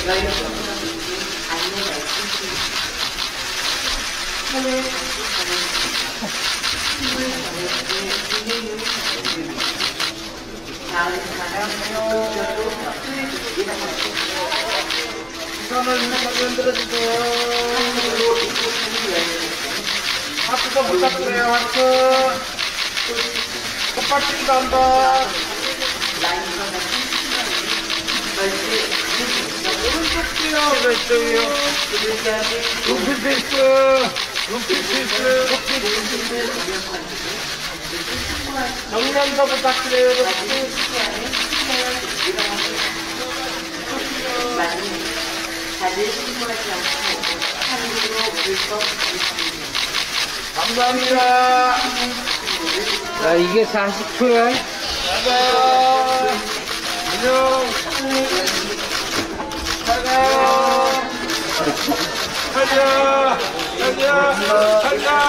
시선을 흔들어주세요. 하트도 부탁드려요. 하트. 꽃받침도 한다. 오른쪽 뛰어. 왼쪽이요. 눈빛 필수. 눈빛 필수. 정면도 부탁드려요. 다들 신고하지 않고 하늘로 물법 감사합니다. 자, 이게 40초야. 가자. 안녕. 가자. 가자. 가자. 가자.